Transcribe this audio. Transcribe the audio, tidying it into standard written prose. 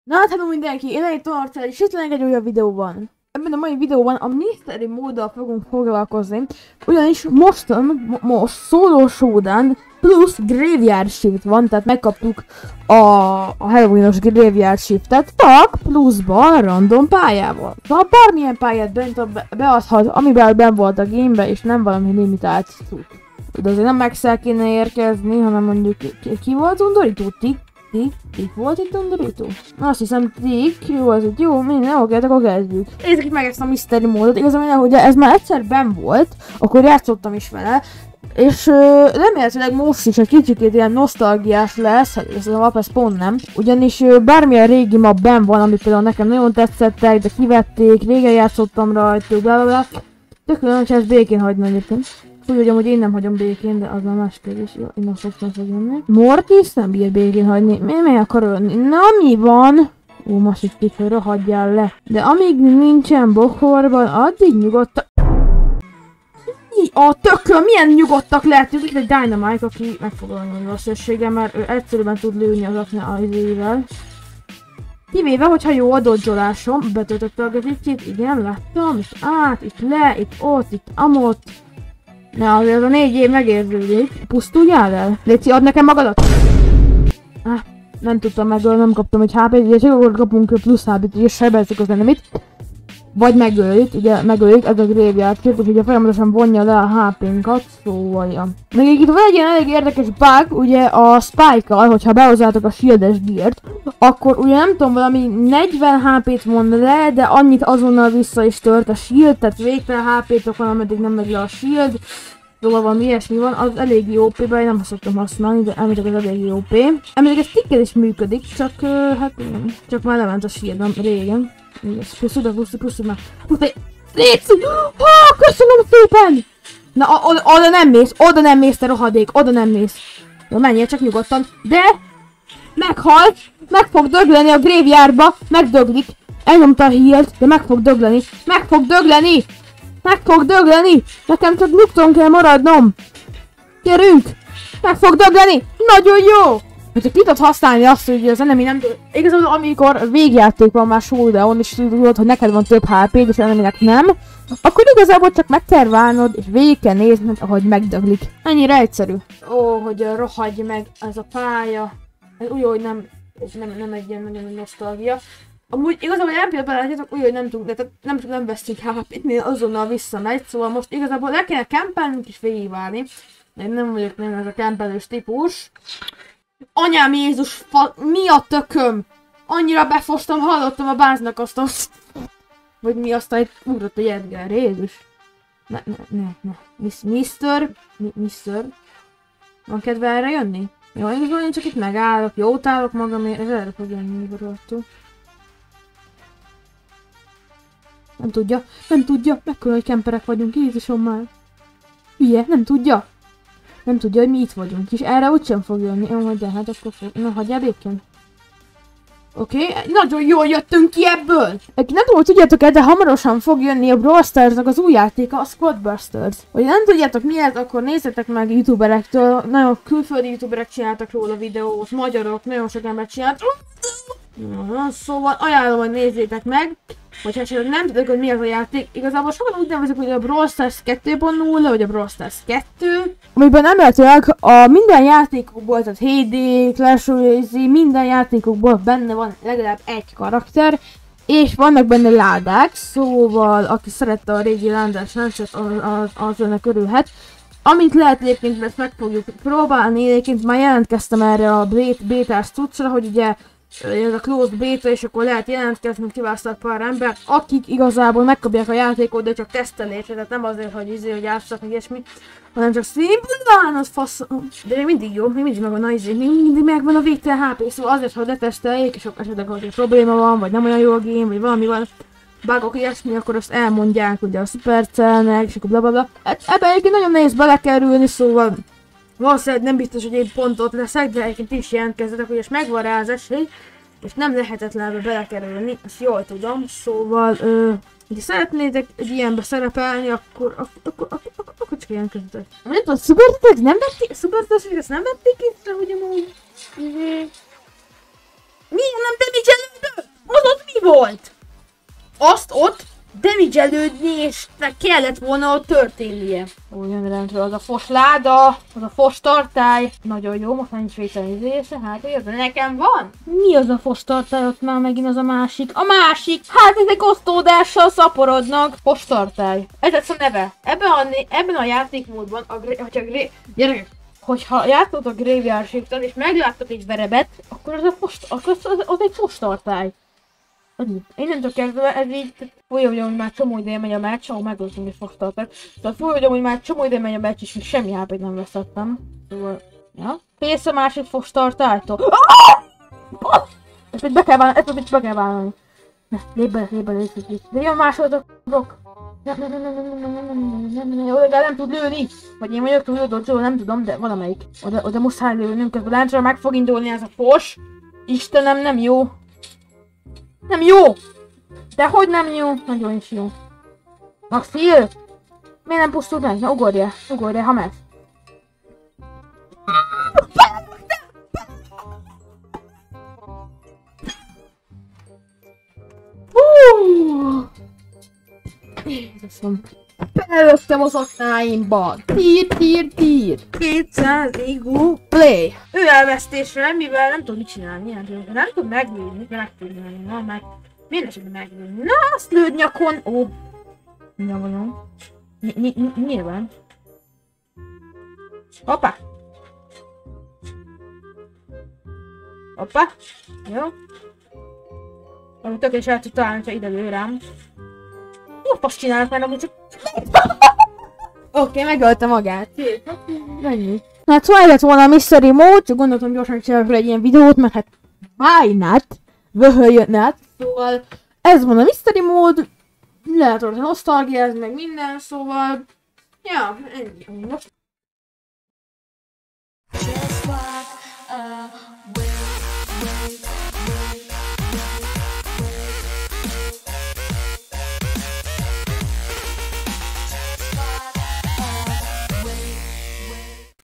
Na hát hello mindenki, én egy Tonarcel, és itt lennék egy újabb videóban. Ebben a mai videóban a mystery móddal fogunk foglalkozni, ugyanis most solo showdown plusz graveyard shift van, tehát megkaptuk a Halloween-os graveyard shiftet, csak pluszban random pályával. Szóval bármilyen pályát beadhat, amivel benn volt a gamebe, és nem valami limitált cucc. De azért nem Max-el kéne érkezni, hanem mondjuk ki volt undorító? Tik volt itt undorító? Azt hiszem Tik, jó az itt, jó, minden, oké, akkor kezdjük. Nézzük itt meg ezt a mystery módot, igazából hogy ez már egyszer benn volt, akkor játszottam is vele, és remélhetőleg most is egy kicsikét ilyen nosztalgiás lesz, ez a map, ez pont nem. Ugyanis bármilyen régi map benn van, ami például nekem nagyon tetszettek, de kivették, régen játszottam rajtuk, blablabla. Tök olyan, hogyha ezt békén hagyna egyébként. Úgy vagyom, hogy én nem hagyom békén, de az már más kérdés. Jó, innen fog jönni. Mortis nem bír békén hagyni. Mi akar ölni? Na mi van? Ó, most egy kicsit rohadjál le. De amíg nincsen bokorban, addig nyugodtan. A tököm, milyen nyugodtak lehetünk. Itt egy Dynamite, aki meg fog ölni a összességgel, mert ő egyszerűen tud lőni az izével. Kivéve, hogyha jó a dodge-olásom, betöltötte a gazikét, igen, láttam, itt át, itt le, itt ott, itt amott. Na, azért a 4 év megérződik. Pusztuljál el? Léci, add nekem magadat! Nem tudtam megölni, nem kaptam egy HP-t, ugye csak akkor kapunk plusz HP-t, ugye sebezzük az enemit. Vagy megöljük, ugye megöljük, ez a graveyard shift, és ugye folyamatosan vonja le a HP-nkat, szóval ja. Meg itt van egy ilyen elég érdekes bug, ugye a Spike-kal, hogyha behozzátok a shieldes geart, akkor ugye nem tudom, valami 40 HP-t von le, de annyit azonnal vissza is tört a shield, tehát végtelen HP-tok van, ameddig nem megy le a shield. Szóval valami ilyesmi van, az eléggé OP-ben, én nem szoktam használni, de elméletileg az eléggé OP. Elméletileg ez tikkel is működik, csak hát csak már lement a shield régen. Puszi már. Léci! Köszönöm szépen! Na, oda nem mész, te rohadék, oda nem mész. Jó, menjél csak nyugodtan. De meghalt, meg fog dögleni a graveyardba, megdöglik. Elnyomta a healt, de meg fog dögleni. Meg fog dögleni! Nekem csak nyugton kell maradnom! Gyerünk! Meg fog dögleni! Nagyon jó! Hogyha ki tudod használni azt, hogy az enemy nem tud... Igazából amikor végjáték van már showdown, és tudod, hogy neked van több HP-d, és enemynek nem, akkor igazából csak meg kell várnod, és végig kell nézned, ahogy megdöglik. Ennyire egyszerű. Ó, hogy rohadj meg ez a pálya. Ez úgy, hogy nem egy ilyen nagyon nosztalgia. Amúgy igazából ilyen pillanatban látjátok, úgy, hogy nem tudunk, de nem vesztünk HP-t, azonnal visszamegy, szóval most igazából le kéne campelnünk és végigvárni. Én nem vagyok nagyon ez a campelős típus. Anyám Jézus, mi a tököm? Annyira befostam, hallottam a báznak azt a... Vagy mi aztán itt ugrott a Jedger, Jézus. Ne. Mister? Van kedve erre jönni? Jó, én csak itt megállok, jót állok magamért, ez erre fog jönni igazából. Nem tudja, mekkora, hogy kemperek vagyunk, Jézusom már. Hülye, nem tudja, hogy mi itt vagyunk, és erre úgysem fog jönni. Jó, de hát akkor fog... Na, hagyjál békén. Oké, nagyon jól jöttünk ki ebből! Nem tudom, hogy tudjátok-e, de hamarosan fog jönni a Brawl Stars-nak az új játéka, a Squadbusters. Hogy nem tudjátok miért, akkor nézzetek meg youtuberektől, nagyon külföldi youtuberek csináltak róla videót, magyarok, nagyon sok ember csinált. Szóval ajánlom, hogy nézzétek meg, hogyha esetleg nem tudok, hogy mi az a játék. Igazából sokan úgy nevezik, hogy a Brawl Stars 2.0 vagy a Brawl Stars 2. Amiben emeletileg a minden játékokból, tehát HD, Clash Royale, minden játékokból benne van legalább egy karakter, és vannak benne ládák, szóval aki szerette a régi ládás rendszert, az önnek örülhet. Amit lehet egyébként, ezt meg fogjuk próbálni, egyébként már jelentkeztem erre a bétás cuccra, hogy ugye ez a closed beta, és akkor lehet jelentkezni, kiválasztott pár ember, akik igazából megkapják a játékot, de csak tesztelésre, tehát nem azért, hogy játszak, meg ilyesmi, hanem csak szimplán az fasz... De még mindig jó, még mindig megvan a mindig megvan a végtelen HP, szóval azért, hogy leteszteljék, és esetleg, hogy probléma van, vagy nem olyan jó a game, vagy valami van, bugok ilyesmi, akkor azt elmondják ugye a Supercellnek, és akkor blablabla. Ebben egyébként nagyon nehéz belekerülni, szóval valószínűleg nem biztos, hogy én pont ott leszek, de egyébként is jelentkezzetek, hogy és megvan rá az esély, és nem lehetetlenbe belekerülni, ezt jól tudom, szóval, ha szeretnétek egy ilyenbe szerepelni, akkor csak jelentkezzetek. Nem tudom, Supertest nem vették, ezt nem vették észre, hogy amúgy... Miért nem te mit jelentő? volt? Azt ott damage-elődni, és kellett volna ott történnie. Úgy jön az a fos láda, az a fos tartály. Nagyon jó, most már nincs vételizése, hát ez nekem van. Mi az a fos tartály, ott már megint az a másik? A másik! Hát ezek osztódással szaporodnak. Fos tartály. Ez lesz a neve. Ebben a játékmódban, hogyha játszott a Graveyard Shift-tel és megláttok egy verebet, akkor az egy fos tartály. Innentől kezdve ez így, folyamodom, hogy már csomó ideje megy a meccs, ahol megoldom, hogy fogtartak. Tehát folyamodom, hogy már csomó ideje megy a meccs, és még semmi HP-t nem veszettem. Szóval, ja. Félsz a másik fogtartálytól. Ezt be kell vállalni, Ne, lépj be. De jön másodok. Nem tud lőni. Vagy én vagyok túl jó dodge, nem tudom, de valamelyik. Oda muszáj lőnünk, közben láncra meg fog indulni ez a fos. Istenem, nem jó. Nem jó! De hogy nem jó? Nagyon is jó. Max heal! Miért nem pusztult meg? Na ugorjál, ha meg. Jézusom. Belőttem az aknáimba. Tír. 200 IQ play. Ő elvesztésre, mivel nem tud mit csinálni. Nem tud meglőni, de meg tud lőni. Na, meg. Miért esetben meglőni? Na, azt lőd nyakon. Ó. Nyilván. Nyilván. Hoppá. Jó. Ahogy tökéletes el tud találni, hogyha ide lő rám. Jó, fasz csinálnak már, akkor csak... Oké, megölte magát. Ennyi. Na hát szóval ez lett volna a Mystery Mode, csak gondoltam gyorsan csinálok egy ilyen videót, mert hát... Why not? Vöhöljön át. Szóval... Ez van a Mystery Mode. Lehet orra nosztalgiázni, meg minden, szóval... Ja, ennyi. Most...